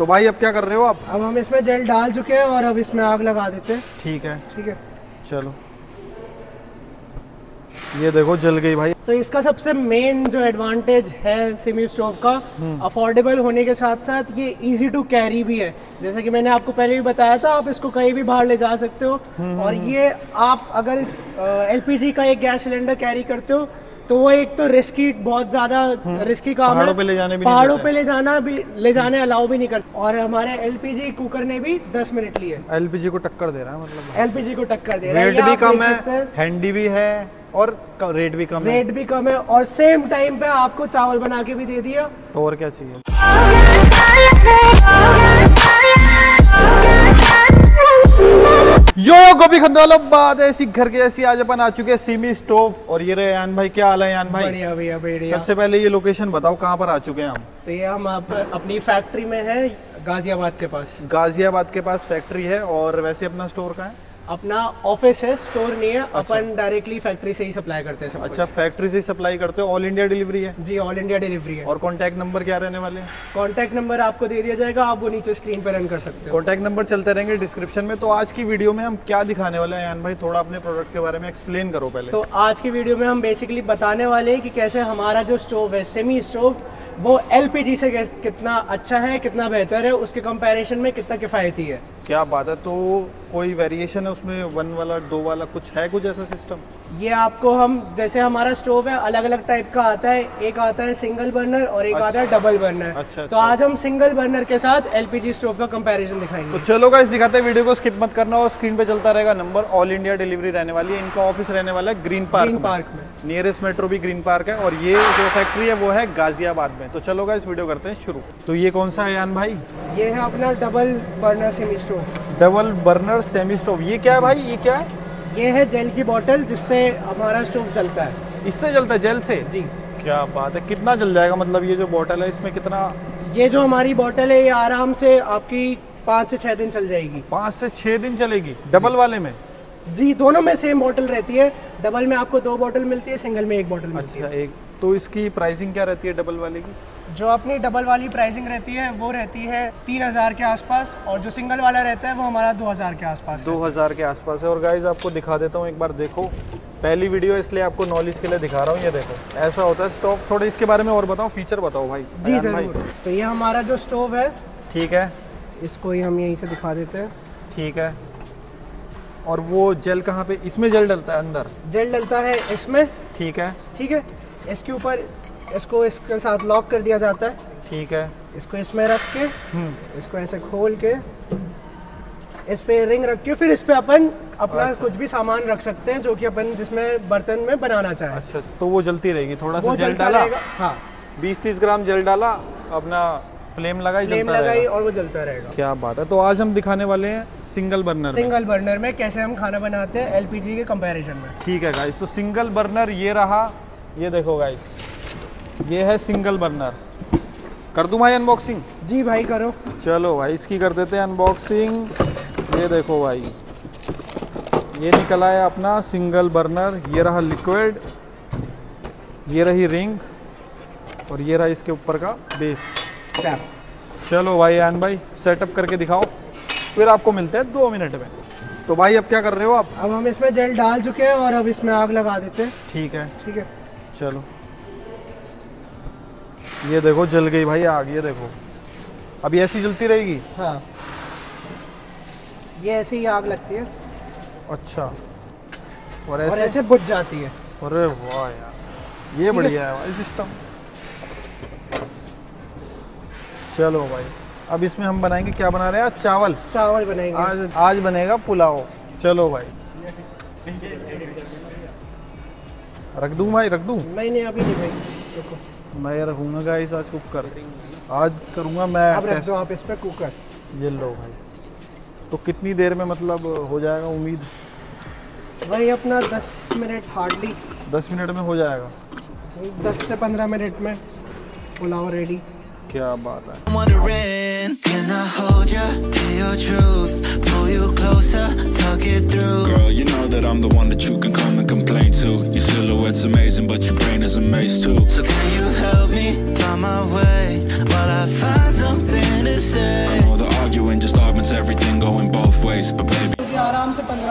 तो भाई अब क्या कर रहे हो आप? अब हम इसमें जेल डाल चुके हैं और अब इसमें आग लगा देते हैं। ठीक है ठीक है, चलो। ये देखो जल गई भाई। तो इसका सबसे मेन जो एडवांटेज है सिमी स्टोव का, अफोर्डेबल होने के साथ साथ ये इजी टू कैरी भी है। जैसे कि मैंने आपको पहले भी बताया था, आप इसको कहीं भी बाहर ले जा सकते हो। और ये आप अगर एलपीजी का एक गैस सिलेंडर कैरी करते हो तो वो एक तो रिस्की, बहुत ज़्यादा रिस्की काम है। पहाड़ों पे ले जाने भी पहाड़ों पे ले जाने अलाउ भी नहीं करते। और हमारे एलपीजी कुकर ने भी 10 मिनट लिए। एलपीजी को टक्कर दे रहा है, मतलब एलपीजी को टक्कर दे रहा है। वेट भी कम है, हैंडी भी है और रेट भी कम है। रेट भी कम है और सेम टाइम पे आपको चावल बना के भी दे दिया। तो और क्या चाहिए। यो गोभी खंडोलो, बात ऐसी घर के जैसी। आज अपन आ चुके हैं सिमी स्टोव। और ये रहे यान भाई। क्या हाल है यान भाई? बढ़िया भैया बढ़िया। सबसे पहले ये लोकेशन बताओ, कहाँ पर आ चुके हैं हम? तो ये हम अपनी फैक्ट्री में है, गाजियाबाद के पास। गाजियाबाद के पास फैक्ट्री है। और वैसे अपना स्टोर कहाँ है? अपना ऑफिस है, स्टोर नहीं है। अपन डायरेक्टली फैक्ट्री से ही सप्लाई करते हैं सब। अच्छा, फैक्ट्री से ही सप्लाई करते हो। ऑल इंडिया डिलीवरी है? जी, ऑल इंडिया डिलीवरी है। और कॉन्टैक्ट नंबर क्या रहने वाले हैं? कॉन्टैक्ट नंबर आपको दे दिया जाएगा, आप वो नीचे स्क्रीन पे रन कर सकते हो। कॉन्टैक्ट नंबर चलते रहेंगे डिस्क्रिप्शन में। तो आज की वीडियो में हम क्या दिखाने वाले हैं यान भाई? थोड़ा अपने प्रोडक्ट के बारे में एक्सप्लेन करो पहले। तो आज की वीडियो में हम बेसिकली बताने वाले हैं कि कैसे हमारा जो स्टोव है सेमी स्टोव, वो एलपीजी से कितना अच्छा है, कितना बेहतर है, उसके कंपैरिजन में कितना किफ़ायती है। क्या बात है। तो कोई वेरिएशन है उसमें, 1 वाला 2 वाला कुछ है, कुछ ऐसा सिस्टम? ये आपको हम, जैसे हमारा स्टोव है अलग अलग टाइप का आता है। एक आता है सिंगल बर्नर और एक आता है डबल बर्नर। अच्छा, तो आज हम सिंगल बर्नर के साथ एलपीजी स्टोव का कंपैरिजन दिखाएंगे। तो चलो गाइस दिखाते हैं, वीडियो को स्किप मत करना। और स्क्रीन पे चलता रहेगा नंबर। ऑल इंडिया डिलीवरी रहने वाली है। इनका ऑफिस रहने वाला है ग्रीन पार्क में। नियरेस्ट मेट्रो भी ग्रीन पार्क है। और ये जो फैक्ट्री है वो है गाजियाबाद में। तो चलो गाइस वीडियो करते हैं शुरू। तो ये कौन सा है यान भाई? ये है अपना double burner semi stove. Double burner semi stove. ये क्या है भाई? ये क्या है? ये है जेल की बोतल, जिससे हमारा स्टोव जलता है। इससे जलता है, जेल से? जी। क्या बात है। कितना जल जाएगा, मतलब ये जो बोतल है इसमें कितना? ये जो हमारी बोतल है ये आराम से आपकी 5 से 6 दिन चल जाएगी। 5 से 6 दिन चलेगी डबल वाले में? जी, दोनों में सेम बोतल रहती है। डबल में आपको 2 बोतल मिलती है, सिंगल में 1 बोतल मिलती है। अच्छा, एक। तो इसकी प्राइसिंग क्या रहती है डबल वाले की? जो अपनी डबल वाली प्राइसिंग रहती है वो रहती है 3000 के आसपास। और जो सिंगल वाला रहता है वो हमारा 2000 के आसपास। 2000 के आसपास है। और गाइज आपको दिखा देता हूँ एक बार, देखो। पहली वीडियो इसलिए आपको नॉलेज के लिए दिखा रहा हूँ। ये देखो ऐसा होता है स्टोव। थोड़े इसके बारे में और बताओ, फीचर बताओ भाई। जी जरूर। तो ये हमारा जो स्टोव है, ठीक है, इसको ही हम यहीं से दिखा देते हैं। ठीक है। और वो जेल कहाँ पे? इसमें जेल डलता है अंदर? जेल डलता है इसमें। ठीक है। ठीक है, इसके ऊपर इसको इसके साथ लॉक कर दिया जाता है। ठीक है। इसको इसमें रख के, इसको ऐसे खोल के, इस पे रिंग रख के, फिर इस पे अपन अपना कुछ भी सामान रख सकते हैं जो कि अपन जिसमें बर्तन में बनाना चाहे। अच्छा, तो वो जलती रहेगी। थोड़ा सा जेल डाला, हाँ, 20-30 ग्राम जेल डाला, अपना फ्लेम लगाई और वो जलता रहेगा। क्या बात है। तो आज हम दिखाने वाले हैं सिंगल बर्नर में कैसे हम खाना बनाते हैं एलपीजी के कंपैरिजन में। ठीक है गाइस। तो सिंगल बर्नर ये रहा। ये देखो गाइस, ये है सिंगल बर्नर। कर दूं भाई अनबॉक्सिंग? जी भाई करो। चलो भाई इसकी कर देते हैं अनबॉक्सिंग। ये देखो भाई, ये निकला है अपना सिंगल बर्नर। ये रहा लिक्विड, ये रही रिंग, और ये रहा इसके ऊपर का बेस। चलो भाई यान भाई सेटअप करके दिखाओ, फिर आपको मिलते हैं 2 मिनट में। तो भाई अब क्या कर रहे हो आप? अब हम इसमें जेल डाल चुके हैं और अब इसमें आग लगा देते हैं। ठीक है। ठीक है, चलो। ये देखो जल गई भाई आग। ये देखो अभी ऐसी जलती रहेगी? हाँ, ये ऐसे ही आग लगती है। अच्छा। और ऐसे बुझ जाती है। अरे वाह यार, ये बढ़िया है भाई सिस्टम। चलो भाई अब इसमें हम बनाएंगे, क्या बना रहे हैं आज? चावल बनाएंगे। आज बनेगा पुलाव। चलो भाई रख दूं भाई? रख दूं? नहीं अभी नहीं भाई, देखो मैं रखूंगा गाइस आज कुकर। आज करूंगा मैं। अब रख दो आप इस पे कुकर। ये लो भाई। तो कितनी देर में मतलब हो जाएगा उम्मीद? वही अपना 10 मिनट हार्डली। 10 मिनट में हो जाएगा? 10 से 15 मिनट में पुलाव रेडी। क्या बात है। Can I hold ya, hear your truth, pull you closer, talk it through. Girl, you know that I'm the one that you can come and complain to. Your silhouette's amazing, but your brain is a maze too. So can you help me find my way while I find something to say?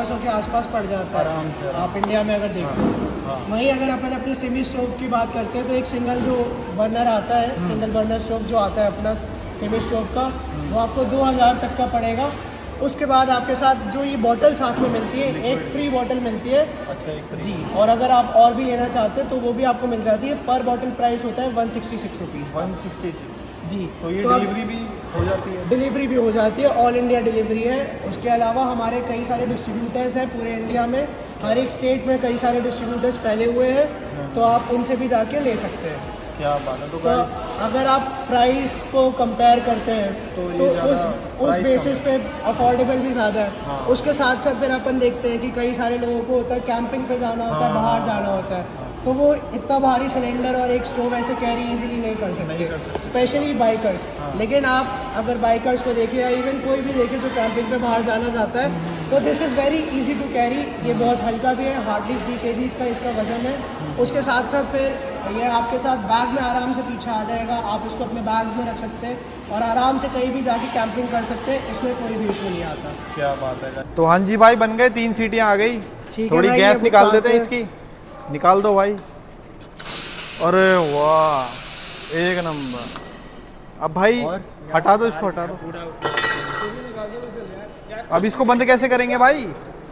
1500 के आसपास पड़ जाता है आराम से। आप India में अगर देखते हो। वहीं अगर अपन अपने सेमी स्टोव की बात करते हैं तो एक सिंगल जो बर्नर आता है, सिंगल बर्नर स्टोव जो आता है अपना सेमी स्टोव का, वो आपको 2000 तक का पड़ेगा। उसके बाद आपके साथ जो ये बॉटल साथ में मिलती है, एक फ्री बॉटल मिलती है। अच्छा, एक जी, और अगर आप और भी लेना चाहते हैं तो वो भी आपको मिल जाती है। पर बॉटल प्राइस होता है 166 रुपीज़। 166। जी, तो ये तो डिलीवरी भी हो जाती है? डिलीवरी भी हो जाती है, ऑल इंडिया डिलीवरी है। उसके अलावा हमारे कई सारे डिस्ट्रीब्यूटर्स हैं पूरे इंडिया में, हर एक स्टेट में कई सारे डिस्ट्रीब्यूटर्स फैले हुए हैं, तो आप उनसे भी जाके ले सकते हैं। क्या बात है। तो अगर आप प्राइस को कंपेयर करते हैं तो उस बेसिस पे अफोर्डेबल भी ज़्यादा है। हाँ। उसके साथ साथ फिर अपन देखते हैं कि कई सारे लोगों को होता है कैंपिंग पे जाना होता है, बाहर जाना होता है, तो वो इतना भारी सिलेंडर और एक स्टोव ऐसे कैरी इजीली नहीं कर सकते, स्पेशली बाइकर्स। लेकिन आप अगर बाइकर्स को देखें या इवन कोई भी देखे जो कैंपिंग पे बाहर जाना चाहता है, तो this is very easy to carry. ये बहुत हल्का भी है, हार्डली 3 kg का इसका वजन है। उसके साथ साथ फिर ये आपके साथ बैग में आराम से पीछे आ जाएगा, आप इसको अपने बैग्स में रख सकते हैं और आराम से कहीं भी जाके कैंपिंग कर सकते हैं, इसमें कोई भी इशू नहीं आता। क्या बात है। तो हाँ जी भाई, बन गए, 3 सीटियाँ आ गई। ठीक है थोड़ी भाई, गैस ये निकाल बुक देते हैं आते इसकी, निकाल दो भाई। अरे वाह, एक नंबर। अब भाई हटा दो इसको, हटा दो। अब इसको बंद कैसे करेंगे भाई?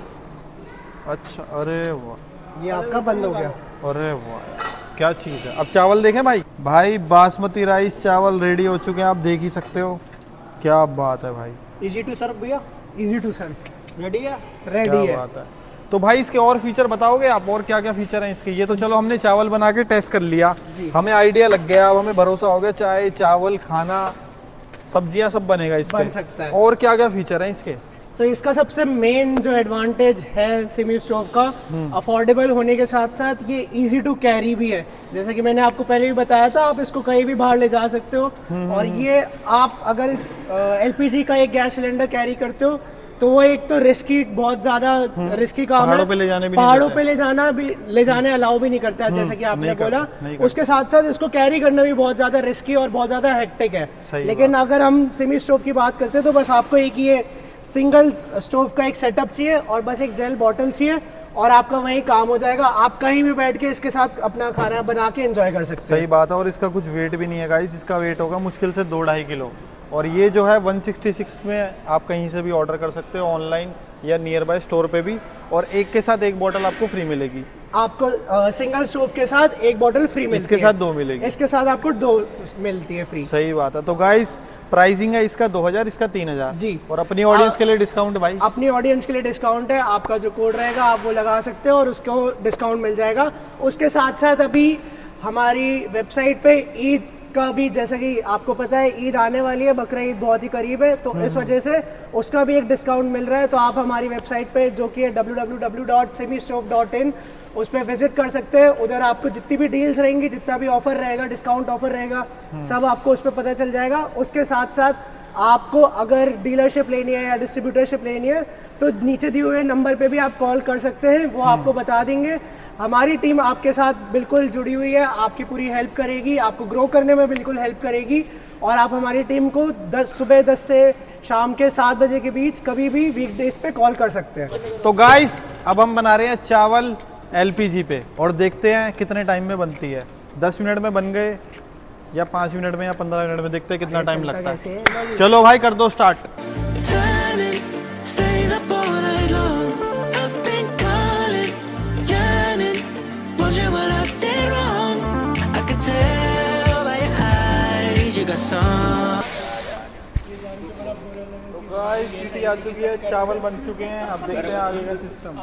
अच्छा, अरे वाह, ये आपका बंद हो गया। अरे वाह, क्या चीज़ है। अब चावल देखें भाई। भाई बासमती राइस चावल रेडी हो चुके हैं, आप देख ही सकते हो। क्या बात है भाई। इजी टू सर्व भैया, इजी टू सर्व। रेडी है? क्या रेडी है। बात है। तो भाई इसके और फीचर बताओगे आप, और क्या क्या फीचर हैं इसके? ये तो चलो हमने चावल बना के टेस्ट कर लिया, हमें आइडिया लग गया, अब हमें भरोसा हो गया, चाय चावल खाना सब्जियां सब बनेगा इस बन पे। सकता है। और क्या क्या फीचर हैं इसके? तो इसका सबसे मेन जो एडवांटेज है सेमी स्टोव का, अफोर्डेबल होने के साथ साथ ये इजी टू कैरी भी है। जैसे कि मैंने आपको पहले भी बताया था, आप इसको कहीं भी बाहर ले जा सकते हो। और ये आप अगर एलपीजी का एक गैस सिलेंडर कैरी करते हो तो वो एक तो रिस्की, बहुत ज्यादा रिस्की काम है। पहाड़ों पे ले जाने भी पहाड़ों पे ले जाने अलाउ भी नहीं करते आप, जैसे कि आपने बोला। उसके साथ साथ इसको कैरी करना भी बहुत ज्यादा रिस्की और बहुत ज्यादा हेक्टिक है। लेकिन अगर हम सेमी स्टोव की बात करते हैं तो बस आपको एक ये सिंगल स्टोव का एक सेटअप चाहिए और बस एक जेल बॉटल चाहिए और आपका वही काम हो जाएगा। आप कहीं भी बैठ के इसके साथ अपना खाना बना के एंजॉय कर सकते हैं। सही बात है। और इसका कुछ वेट भी नहीं है गाइस, इसका वेट होगा मुश्किल से 2-2.5 किलो। और ये जो है 166 में आप कहीं से भी ऑर्डर कर सकते हो, ऑनलाइन या नियर बाय स्टोर पे भी। और एक के साथ एक बॉटल आपको फ्री मिलेगी। आपको सिंगल स्टोव के साथ एक बॉटल फ्री मिलती है, इसके साथ 2 मिलेगी, इसके साथ आपको 2 मिलती है फ्री। सही बात है। तो गाइस प्राइसिंग है इसका 2000, इसका 3000 जी। और अपनी ऑडियंस के लिए डिस्काउंट भाई? अपनी ऑडियंस के लिए डिस्काउंट है, आपका जो कोड रहेगा आप वो लगा सकते हो और उसको डिस्काउंट मिल जाएगा। उसके साथ साथ अभी हमारी वेबसाइट पे ईद का भी, जैसा कि आपको पता है ईद आने वाली है, बकरा ईद बहुत ही करीब है, तो इस वजह से उसका भी एक डिस्काउंट मिल रहा है। तो आप हमारी वेबसाइट पे जो कि है www.semistove.in, उस पर विजिट कर सकते हैं। उधर आपको जितनी भी डील्स रहेंगी, जितना भी ऑफर रहेगा, डिस्काउंट ऑफर रहेगा, सब आपको उस पर पता चल जाएगा। उसके साथ साथ आपको अगर डीलरशिप लेनी है या डिस्ट्रीब्यूटरशिप लेनी है तो नीचे दिए हुए नंबर पे भी आप कॉल कर सकते हैं, वो आपको बता देंगे। हमारी टीम आपके साथ बिल्कुल जुड़ी हुई है, आपकी पूरी हेल्प करेगी, आपको ग्रो करने में बिल्कुल हेल्प करेगी। और आप हमारी टीम को सुबह 10 से शाम के 7 बजे के बीच कभी भी वीकडेज पे कॉल कर सकते हैं। तो गाइस अब हम बना रहे हैं चावल एलपीजी पे और देखते हैं कितने टाइम में बनती है। 10 मिनट में बन गए या 5 मिनट में या 15 मिनट में, देखते हैं कितना टाइम लगता है। चलो भाई कर दो स्टार्ट। तो गाइस सीटी आ चुकी है, चावल बन चुके हैं, अब देखते हैं आगे का सिस्टम।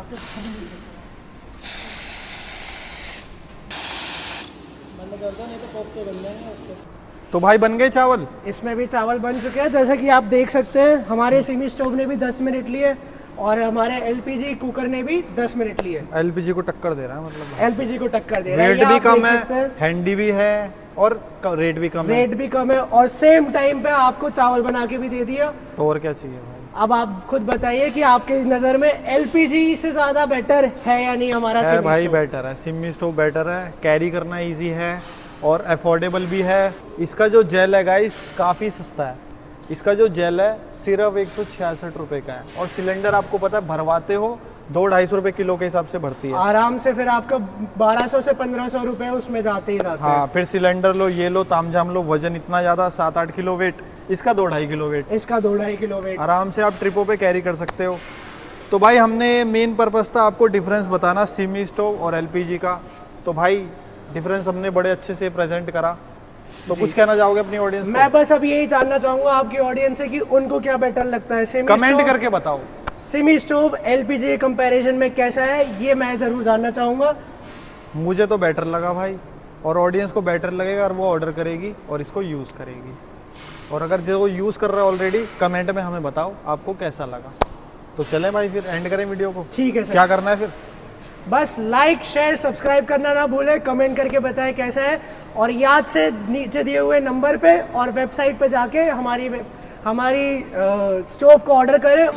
तो भाई बन गए चावल? इसमें भी चावल बन चुके हैं, जैसा कि आप देख सकते हैं। हमारे सेमी स्टोव ने भी 10 मिनट लिए और हमारे एलपीजी कुकर ने भी 10 मिनट लिए। एलपीजी को टक्कर दे रहा है, मतलब एलपीजी को टक्कर दे रहा है। रेट भी कम है, हैंडी भी है और रेट भी कम है। रेट भी कम है और सेम टाइम पे आपको चावल बना के भी दे दिया। तो और क्या चाहिए भाई? अब आप खुद बताइए कि आपके नज़र में एलपीजी से ज़्यादा बेटर है या नहीं हमारा है? सेमी भाई स्टोव? बेटर है, सेमी स्टोव बेटर है, कैरी करना इजी है और अफोर्डेबल भी है। इसका जो जेल है गाइस काफ़ी सस्ता है। इसका जो जेल है सिर्फ 166 रुपये का है और सिलेंडर आपको पता है भरवाते हो 200-250 रुपए किलो के हिसाब से भरती है आराम से। फिर आपका 1200 से 1500 रुपए उसमें जाते ही जाते हाँ। हैं। फिर सिलेंडर लो, ये लो, तामझाम लो, वजन इतना ज़्यादा 7-8 किलो वेट, इसका 2-2.5 किलो वेट, इसका 2-2.5 किलो वेट आराम से आप ट्रिपों पे कैरी कर सकते हो। तो भाई हमने मेन पर्पस था आपको डिफरेंस बताना सिमी स्टोव और एलपीजी का। तो भाई डिफरेंस हमने बड़े अच्छे से प्रेजेंट करा। तो कुछ कहना चाहोगे अपनी ऑडियंस को? मैं बस अब यही जानना चाहूंगा आपकी ऑडियंस से कि उनको क्या बेटर लगता है, कमेंट करके बताओ सेमी स्टोव एलपीजी के कंपैरिजन में कैसा है, ये मैं जरूर जानना चाहूंगा। मुझे तो बेटर लगा भाई, और ऑडियंस को बेटर लगेगा और वो ऑर्डर करेगी और इसको यूज़ करेगी। और अगर जो यूज़ कर रहा है ऑलरेडी, कमेंट में हमें बताओ आपको कैसा लगा। तो चलें भाई फिर एंड करें वीडियो को। ठीक है सर। क्या करना है फिर? बस लाइक शेयर सब्सक्राइब करना ना भूलें, कमेंट करके बताएं कैसा है, और याद से नीचे दिए हुए नंबर पे और वेबसाइट पे जाके हमारी स्टोव को ऑर्डर करें।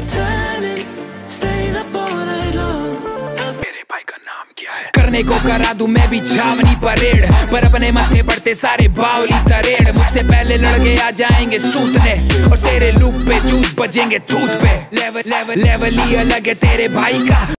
मेरे भाई का नाम क्या है? करने को करा दूं मैं भी छावनी परेड, पर अपने माथे पड़ते सारे बावली तरेड़। मुझसे पहले लड़के आ जाएंगे सूतने, और तेरे लूप पे जूत बजेंगे दूध पे। लेवल ही अलग है तेरे भाई का।